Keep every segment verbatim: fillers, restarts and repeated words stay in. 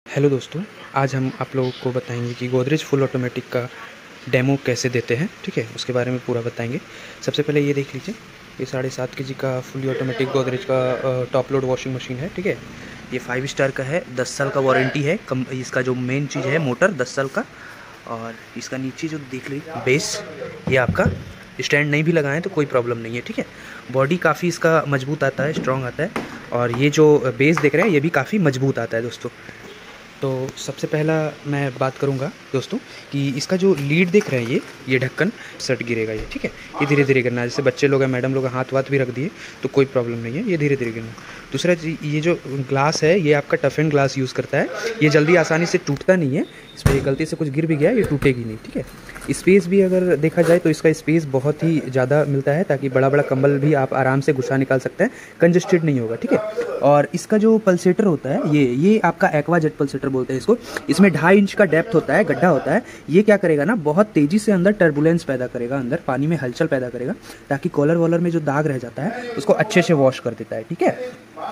Hello दोस्तों, आज हम आप लोगों को बताएंगे कि गोदरेज फुल ऑटोमेटिक का डेमो कैसे देते हैं। ठीक है, उसके बारे में पूरा बताएंगे। सबसे पहले ये देख लीजिए, ये साढ़े सात के जी का फुली ऑटोमेटिक गोदरेज का टॉप लोड वॉशिंग मशीन है। ठीक है, ये फाइव स्टार का है, दस साल का वारंटी है। कम इसका जो मेन चीज़ है मोटर दस साल का, और इसका नीचे जो देख लीजिए बेस, ये आपका स्टैंड नहीं भी लगाएं तो कोई प्रॉब्लम नहीं है। ठीक है, बॉडी काफ़ी इसका मजबूत आता है, स्ट्रॉन्ग आता है, और ये जो बेस देख रहे हैं ये भी काफ़ी मजबूत आता है दोस्तों। तो सबसे पहला मैं बात करूंगा दोस्तों कि इसका जो लीड देख रहे हैं ये ये ढक्कन सट गिरेगा ये। ठीक है, ये धीरे धीरे गिरना है। जैसे बच्चे लोग हैं, मैडम लोग हाथ वाथ भी रख दिए तो कोई प्रॉब्लम नहीं है, ये धीरे धीरे गिरना। दूसरा, ये जो ग्लास है ये आपका टफ एंड ग्लास यूज़ करता है, ये जल्दी आसानी से टूटता नहीं है। इस पर गलती से कुछ गिर भी गया ये टूटेगी नहीं। ठीक है, स्पेस भी अगर देखा जाए तो इसका स्पेस बहुत ही ज़्यादा मिलता है, ताकि बड़ा बड़ा कंबल भी आप आराम से घुसा निकाल सकते हैं, कंजस्टेड नहीं होगा। ठीक है, और इसका जो पल्सेटर होता है ये ये आपका एक्वा जेट पल्सेटर बोलते हैं इसको। इसमें ढाई इंच का डेप्थ होता है, गड्ढा होता है। ये क्या करेगा ना, बहुत तेजी से अंदर टर्बुलेंस पैदा करेगा, अंदर पानी में हलचल पैदा करेगा, ताकि कॉलर वॉलर में जो दाग रह जाता है उसको अच्छे से वॉश कर देता है। ठीक है,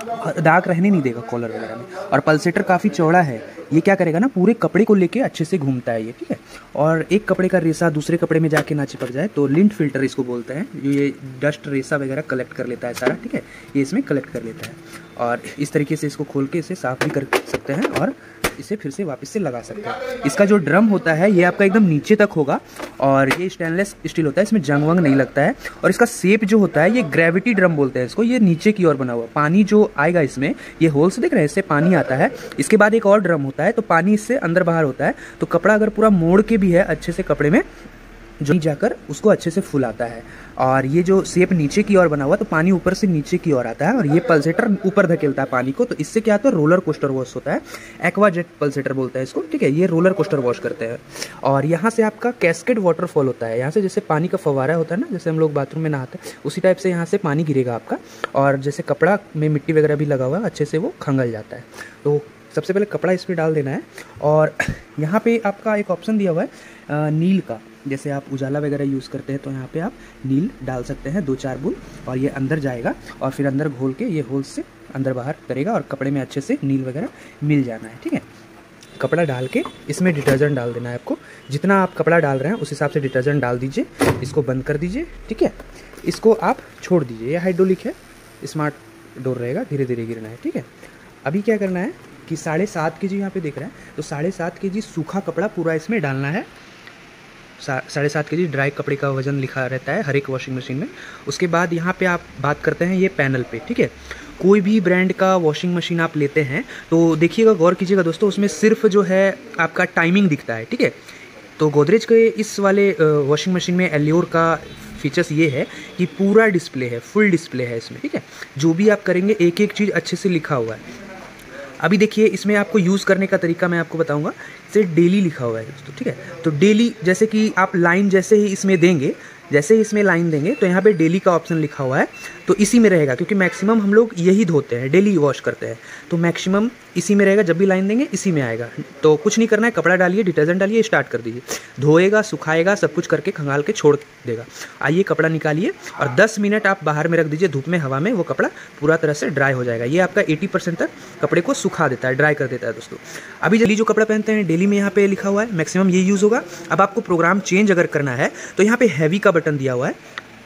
दाग रहने नहीं देगा कॉलर वगैरह में। और पल्सेटर काफ़ी चौड़ा है, ये क्या करेगा ना, पूरे कपड़े को लेके अच्छे से घूमता है ये। ठीक है, और एक कपड़े का रेसा दूसरे कपड़े में जाके ना चिपक जाए तो लिंट फिल्टर इसको बोलते हैं, जो ये डस्ट रेसा वगैरह कलेक्ट कर लेता है सारा। ठीक है, ये इसमें कलेक्ट कर लेता है, और इस तरीके से इसको खोल के इसे साफ भी कर सकते हैं और इसे फिर से वापस से लगा सकते हैं। इसका जो ड्रम होता है ये आपका एकदम नीचे तक होगा, और ये स्टेनलेस स्टील होता है, इसमें जंग वंग नहीं लगता है। और इसका शेप जो होता है ये ग्रेविटी ड्रम बोलते हैं इसको, ये नीचे की ओर बना हुआ। पानी जो आएगा इसमें, ये होल्स देख रहे हैं, इससे पानी आता है। इसके बाद एक और ड्रम होता है, तो पानी इससे अंदर बाहर होता है। तो कपड़ा अगर पूरा मोड़ के भी है अच्छे से कपड़े में जो जाकर उसको अच्छे से फुलाता है। और ये जो शेप नीचे की ओर बना हुआ, तो पानी ऊपर से नीचे की ओर आता है, और ये पल्सेटर ऊपर धकेलता है पानी को। तो इससे क्या होता है, रोलर कोस्टर वॉश होता है, एक्वा जेट पल्सेटर बोलता है इसको। ठीक है, ये रोलर कोस्टर वॉश करते हैं। और यहाँ से आपका कैस्केड वाटरफॉल होता है, यहाँ से जैसे पानी का फवारा होता है ना, जैसे हम लोग बाथरूम में नहाते हैं, उसी टाइप से यहाँ से पानी गिरेगा आपका, और जैसे कपड़ा में मिट्टी वगैरह भी लगा हुआ है अच्छे से वो खंगल जाता है। तो सबसे पहले कपड़ा इस पर डाल देना है, और यहाँ पे आपका एक ऑप्शन दिया हुआ है नील का। जैसे आप उजाला वगैरह यूज़ करते हैं तो यहाँ पे आप नील डाल सकते हैं, दो चार बूंद, और ये अंदर जाएगा और फिर अंदर घोल के ये होल से अंदर बाहर करेगा, और कपड़े में अच्छे से नील वगैरह मिल जाना है। ठीक है, कपड़ा डाल के इसमें डिटर्जेंट डाल देना है आपको। जितना आप कपड़ा डाल रहे हैं उस हिसाब से डिटर्जेंट डाल दीजिए, इसको बंद कर दीजिए। ठीक है, इसको आप छोड़ दीजिए, ये हाइड्रोलिक है, स्मार्ट डोर रहेगा, धीरे धीरे गिरना है। ठीक है, अभी क्या करना है कि साढ़े सात के जी यहाँ पे देख रहे हैं, तो साढ़े सात के जी सूखा कपड़ा पूरा इसमें डालना है। साढ़े सात के जी ड्राई कपड़े का वजन लिखा रहता है हर एक वॉशिंग मशीन में। उसके बाद यहाँ पे आप बात करते हैं ये पैनल पे। ठीक है, कोई भी ब्रांड का वॉशिंग मशीन आप लेते हैं तो देखिएगा, गौर कीजिएगा दोस्तों, उसमें सिर्फ जो है आपका टाइमिंग दिखता है। ठीक है, तो गोदरेज के इस वाले वॉशिंग मशीन में एल्योर का फीचर्स ये है कि पूरा डिस्प्ले है, फुल डिस्प्ले है इसमें। ठीक है, जो भी आप करेंगे एक एक चीज़ अच्छे से लिखा हुआ है। अभी देखिए, इसमें आपको यूज़ करने का तरीका मैं आपको बताऊंगा। इसे डेली लिखा हुआ है दोस्तों। ठीक है, तो डेली जैसे कि आप लाइन जैसे ही इसमें देंगे, जैसे ही इसमें लाइन देंगे तो यहाँ पे डेली का ऑप्शन लिखा हुआ है, तो इसी में रहेगा, क्योंकि मैक्सिमम हम लोग यही धोते हैं, डेली वॉश करते हैं, तो मैक्सिमम इसी में रहेगा। जब भी लाइन देंगे इसी में आएगा। तो कुछ नहीं करना है, कपड़ा डालिए, डिटर्जेंट डालिए, स्टार्ट कर दीजिए, धोएगा, सुखाएगा, सब कुछ करके खंगाल के छोड़ देगा। आइए कपड़ा निकालिए और दस मिनट आप बाहर में रख दीजिए धूप में, हवा में, वो कपड़ा पूरा तरह से ड्राई हो जाएगा। ये आपका अस्सी परसेंट तक कपड़े को सुखा देता है, ड्राई कर देता है दोस्तों। अभी डेली जो कपड़ा पहनते हैं, डेली में यहाँ पे लिखा हुआ है, मैक्सिमम ये यूज़ होगा। अब आपको प्रोग्राम चेंज अगर करना है तो यहाँ पे हैवी का बटन दिया हुआ है,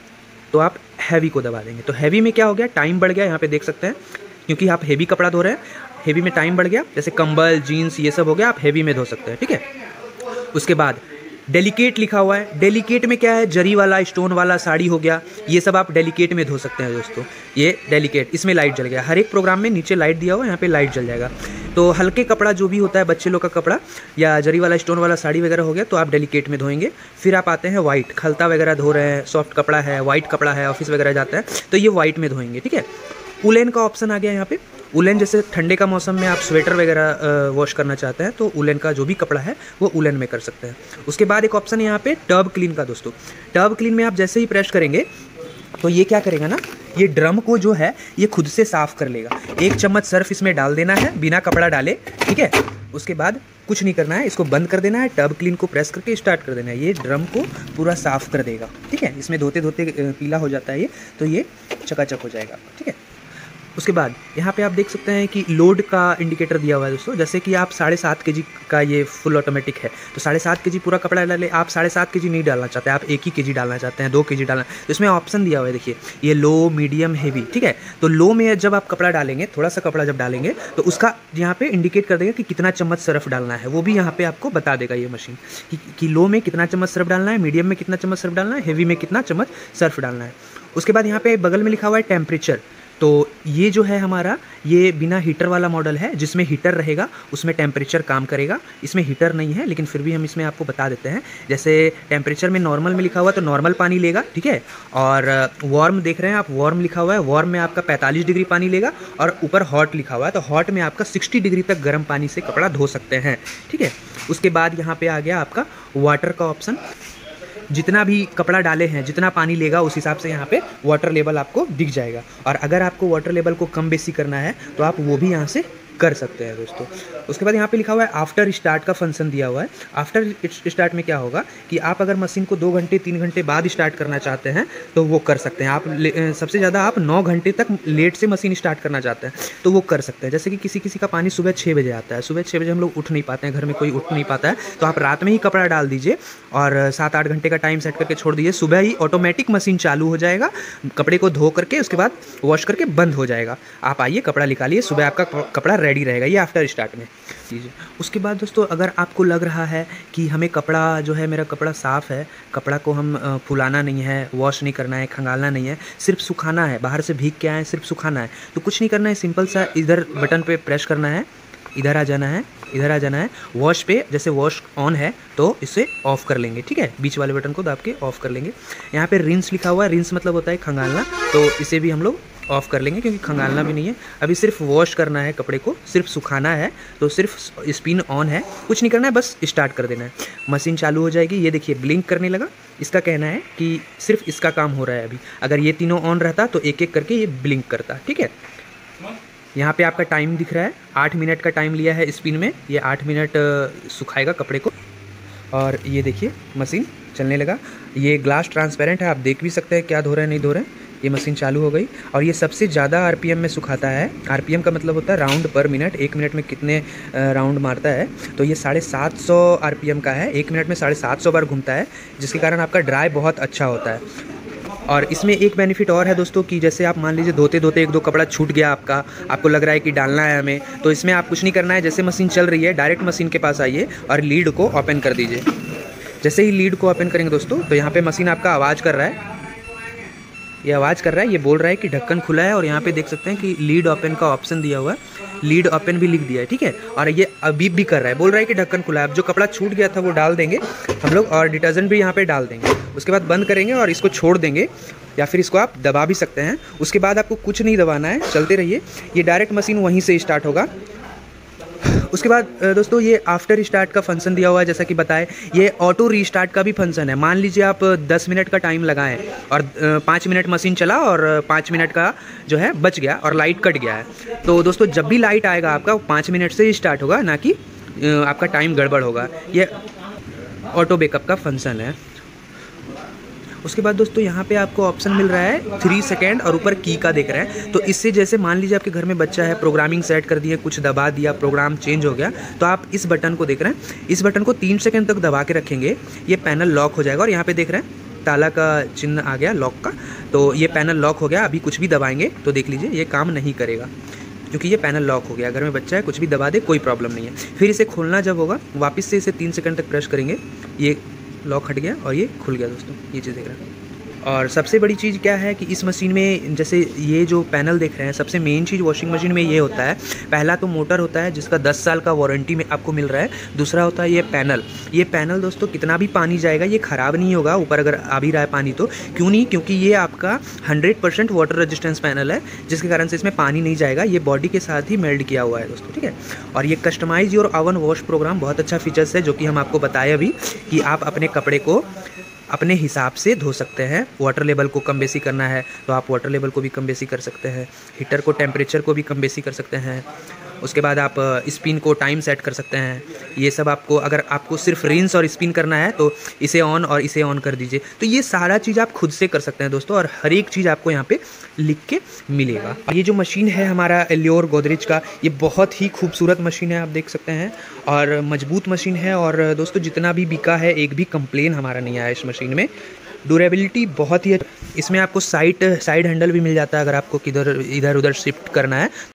तो आप हैवी को दबा देंगे। तो हैवी में क्या हो गया, टाइम बढ़ गया, यहाँ पे देख सकते हैं, क्योंकि आप हैवी कपड़ा धो रहे हैं, हैवी में टाइम बढ़ गया। जैसे कंबल, जीन्स, ये सब हो गया, आप हैवी में धो सकते हैं। ठीक है, उसके बाद डेलिकेट लिखा हुआ है। डेलिकेट में क्या है, जरी वाला, स्टोन वाला साड़ी हो गया, ये सब आप डेलिकेट में धो सकते हैं दोस्तों। ये डेलिकेट, इसमें लाइट जल गया, हर एक प्रोग्राम में नीचे लाइट दिया हुआ है, यहाँ पे लाइट जल जाएगा। तो हल्के कपड़ा जो भी होता है, बच्चे लोग का कपड़ा या जरी वाला, स्टोन वाला साड़ी वगैरह हो गया, तो आप डेलिकेट में धोएंगे। फिर आप आते हैं वाइट, खलता वगैरह धो रहे हैं, सॉफ्ट कपड़ा है, वाइट कपड़ा है, ऑफिस वगैरह जाता है, तो ये वाइट में धोएंगे। ठीक है, उलेन का ऑप्शन आ गया यहाँ पे। उलेन, जैसे ठंडे का मौसम में आप स्वेटर वगैरह वॉश करना चाहते हैं, तो उलेन का जो भी कपड़ा है वो उलेन में कर सकते हैं। उसके बाद एक ऑप्शन है यहाँ पे टर्ब क्लीन का दोस्तों। टर्ब क्लीन में आप जैसे ही प्रेस करेंगे तो ये क्या करेगा ना, ये ड्रम को जो है ये खुद से साफ कर लेगा। एक चम्मच सर्फ इसमें डाल देना है बिना कपड़ा डाले। ठीक है, उसके बाद कुछ नहीं करना है, इसको बंद कर देना है, टर्ब क्लीन को प्रेस करके स्टार्ट कर देना है, ये ड्रम को पूरा साफ कर देगा। ठीक है, इसमें धोते धोते पीला हो जाता है ये, तो ये चकाचक हो जाएगा। ठीक है, उसके बाद यहाँ पे आप देख सकते हैं कि लोड का इंडिकेटर दिया हुआ है दोस्तों। जैसे कि आप साढ़े सात के जी का ये फुल ऑटोमेटिक है, तो साढ़े सात के जी पूरा कपड़ा डाले। आप साढ़े सात के जी नहीं डालना चाहते, आप एक ही के जी डालना चाहते हैं, दो के जी डालना, तो इसमें ऑप्शन दिया हुआ है देखिए, ये लो, मीडियम, हेवी, ठीक है। तो लो में जब आप कपड़ा डालेंगे, थोड़ा सा कपड़ा जब डालेंगे तो उसका यहाँ पे इंडिकेट कर देगा कि कितना चम्मच सर्फ डालना है, वो भी यहाँ पे आपको बता देगा ये मशीन कि, कि लो में कितना चम्मच सर्फ डालना है, मीडियम में कितना चम्मच सर्फ डालना है, हेवी में कितना चम्मच सर्फ डालना है। उसके बाद यहाँ पे बगल में लिखा हुआ है टेम्परेचर। तो ये जो है हमारा, ये बिना हीटर वाला मॉडल है, जिसमें हीटर रहेगा उसमें टेम्परेचर काम करेगा। इसमें हीटर नहीं है, लेकिन फिर भी हम इसमें आपको बता देते हैं। जैसे टेम्परेचर में नॉर्मल में लिखा हुआ तो नॉर्मल पानी लेगा, ठीक है। और वार्म देख रहे हैं आप, वार्म लिखा हुआ है, वार्म में आपका पैंतालीस डिग्री पानी लेगा। और ऊपर हॉट लिखा हुआ है, तो हॉट में आपका साठ डिग्री तक गर्म पानी से कपड़ा धो सकते हैं, ठीक है। उसके बाद यहाँ पे आ गया आपका वाटर का ऑप्शन। जितना भी कपड़ा डाले हैं, जितना पानी लेगा, उस हिसाब से यहाँ पे वाटर लेवल आपको दिख जाएगा। और अगर आपको वाटर लेवल को कम बेसी करना है तो आप वो भी यहाँ से कर सकते हैं दोस्तों। उसके बाद यहाँ पे लिखा हुआ है आफ्टर स्टार्ट का फंक्शन दिया हुआ है। आफ्टर स्टार्ट में क्या होगा कि आप अगर मशीन को दो घंटे तीन घंटे बाद स्टार्ट करना चाहते हैं तो वो कर सकते हैं। आप सबसे ज़्यादा आप नौ घंटे तक लेट से मशीन स्टार्ट करना चाहते हैं तो वो कर सकते हैं। जैसे कि किसी किसी का पानी सुबह छः बजे आता है, सुबह छः बजे हम लोग उठ नहीं पाते हैं, घर में कोई उठ नहीं पाता है, तो आप रात में ही कपड़ा डाल दीजिए और सात आठ घंटे का टाइम सेट करके छोड़ दीजिए। सुबह ही ऑटोमेटिक मशीन चालू हो जाएगा, कपड़े को धो करके उसके बाद वॉश करके बंद हो जाएगा। आप आइए, कपड़ा निकालिए, सुबह आपका कपड़ा रेडी रहेगा। ये आफ्टर स्टार्ट में लीजिए। उसके बाद दोस्तों, अगर आपको लग रहा है कि हमें कपड़ा जो है, मेरा कपड़ा साफ़ है, कपड़ा को हम फुलाना नहीं है, वॉश नहीं करना है, खंगालना नहीं है, सिर्फ सुखाना है, बाहर से भीग के आए सिर्फ सुखाना है, तो कुछ नहीं करना है। सिंपल सा इधर बटन पे प्रेस करना है, इधर आ जाना है, इधर आ जाना है, वॉश पे, जैसे वॉश ऑन है तो इसे ऑफ़ कर लेंगे, ठीक है। बीच वाले बटन को दाब के ऑफ़ कर लेंगे। यहाँ पे रिंस लिखा हुआ है, रिंस मतलब होता है खंगालना, तो इसे भी हम लोग ऑफ़ कर लेंगे क्योंकि खंगालना भी नहीं है। अभी सिर्फ वॉश करना है, कपड़े को सिर्फ सुखाना है, तो सिर्फ स्पिन ऑन है, कुछ नहीं करना है, बस स्टार्ट कर देना है। मशीन चालू हो जाएगी। ये देखिए ब्लिंक करने लगा। इसका कहना है कि सिर्फ इसका काम हो रहा है अभी। अगर ये तीनों ऑन रहता तो एक एक करके ये ब्लिंक करता, ठीक है। यहाँ पे आपका टाइम दिख रहा है, आठ मिनट का टाइम लिया है स्पिन में। ये आठ मिनट सुखाएगा कपड़े को। और ये देखिए मशीन चलने लगा। ये ग्लास ट्रांसपेरेंट है, आप देख भी सकते हैं क्या धो रहे हैं नहीं धो रहे हैं। ये मशीन चालू हो गई और ये सबसे ज़्यादा आरपीएम में सुखाता है। आरपीएम का मतलब होता है राउंड पर मिनट, एक मिनट में कितने राउंड मारता है। तो ये साढ़े सात सौ आरपीएम का है, एक मिनट में साढ़े सात सौ बार घूमता है, जिसके कारण आपका ड्राई बहुत अच्छा होता है। और इसमें एक बेनिफिट और है दोस्तों कि जैसे आप मान लीजिए धोते धोते एक दो कपड़ा छूट गया आपका, आपको लग रहा है कि डालना है हमें, तो इसमें आप कुछ नहीं करना है। जैसे मशीन चल रही है, डायरेक्ट मशीन के पास आइए और लीड को ओपन कर दीजिए। जैसे ही लीड को ओपन करेंगे दोस्तों, तो यहाँ पे मशीन आपका आवाज़ कर रहा है, ये आवाज़ कर रहा है, ये बोल रहा है कि ढक्कन खुला है। और यहाँ पे देख सकते हैं कि लीड ओपन का ऑप्शन दिया हुआ है, लीड ओपन भी लिख दिया है, ठीक है। और ये अभी भी कर रहा है, बोल रहा है कि ढक्कन खुला है। अब जो कपड़ा छूट गया था वो डाल देंगे हम लोग और डिटर्जेंट भी यहाँ पे डाल देंगे। उसके बाद बंद करेंगे और इसको छोड़ देंगे, या फिर इसको आप दबा भी सकते हैं। उसके बाद आपको कुछ नहीं दबाना है, चलते रहिए। ये डायरेक्ट मशीन वहीं से स्टार्ट होगा। उसके बाद दोस्तों ये आफ्टर स्टार्ट का फंक्शन दिया हुआ है, जैसा कि बताएं। ये ऑटो रीस्टार्ट का भी फंक्शन है। मान लीजिए आप दस मिनट का टाइम लगाएं और पाँच मिनट मशीन चला और पाँच मिनट का जो है बच गया और लाइट कट गया है, तो दोस्तों जब भी लाइट आएगा आपका पाँच मिनट से ही स्टार्ट होगा, ना कि आपका टाइम गड़बड़ होगा। ये ऑटो बैकअप का फंक्शन है। उसके बाद दोस्तों यहाँ पे आपको ऑप्शन मिल रहा है थ्री सेकेंड और ऊपर की का देख रहे हैं। तो इससे जैसे मान लीजिए आपके घर में बच्चा है, प्रोग्रामिंग सेट कर दिए, कुछ दबा दिया, प्रोग्राम चेंज हो गया, तो आप इस बटन को देख रहे हैं, इस बटन को तीन सेकेंड तक दबा के रखेंगे, ये पैनल लॉक हो जाएगा। और यहाँ पे देख रहे हैं ताला का चिन्ह आ गया लॉक का, तो ये पैनल लॉक हो गया। अभी कुछ भी दबाएंगे तो देख लीजिए ये काम नहीं करेगा क्योंकि ये पैनल लॉक हो गया। घर में बच्चा है, कुछ भी दबा दे कोई प्रॉब्लम नहीं है। फिर इसे खोलना जब होगा, वापस से इसे तीन सेकेंड तक प्रेस करेंगे, ये लॉक हट गया और ये खुल गया दोस्तों, ये चीज़ देख रहे हैं। और सबसे बड़ी चीज़ क्या है कि इस मशीन में जैसे ये जो पैनल देख रहे हैं, सबसे मेन चीज़ वॉशिंग मशीन में ये होता है, पहला तो मोटर होता है जिसका दस साल का वारंटी में आपको मिल रहा है। दूसरा होता है ये पैनल। ये पैनल दोस्तों कितना भी पानी जाएगा ये ख़राब नहीं होगा, ऊपर अगर आ भी रहा है पानी तो। क्यों नहीं? क्योंकि ये आपका hundred percent water resistance panel है, जिसके कारण से इसमें पानी नहीं जाएगा। ये बॉडी के साथ ही मेल्ट किया हुआ है दोस्तों, ठीक है। और ये customise your own wash programme बहुत अच्छा फीचर्स है, जो कि हम आपको बताए अभी कि आप अपने कपड़े को अपने हिसाब से धो सकते हैं। वाटर लेवल को कम बेसी करना है तो आप वाटर लेवल को भी कम बेसी कर सकते हैं, हीटर को टेम्परेचर को भी कम बेसी कर सकते हैं। उसके बाद आप स्पिन को टाइम सेट कर सकते हैं। ये सब आपको, अगर आपको सिर्फ रिंस और स्पिन करना है तो इसे ऑन और इसे ऑन कर दीजिए। तो ये सारा चीज़ आप खुद से कर सकते हैं दोस्तों, और हर एक चीज़ आपको यहाँ पे लिख के मिलेगा। ये जो मशीन है हमारा एल्योर गोदरेज का, ये बहुत ही खूबसूरत मशीन है, आप देख सकते हैं, और मजबूत मशीन है। और दोस्तों जितना भी बिका है एक भी कंप्लेन हमारा नहीं आया इस मशीन में। ड्यूरेबिलिटी बहुत ही, इसमें आपको साइड साइड हैंडल भी मिल जाता है अगर आपको किधर इधर उधर शिफ्ट करना है।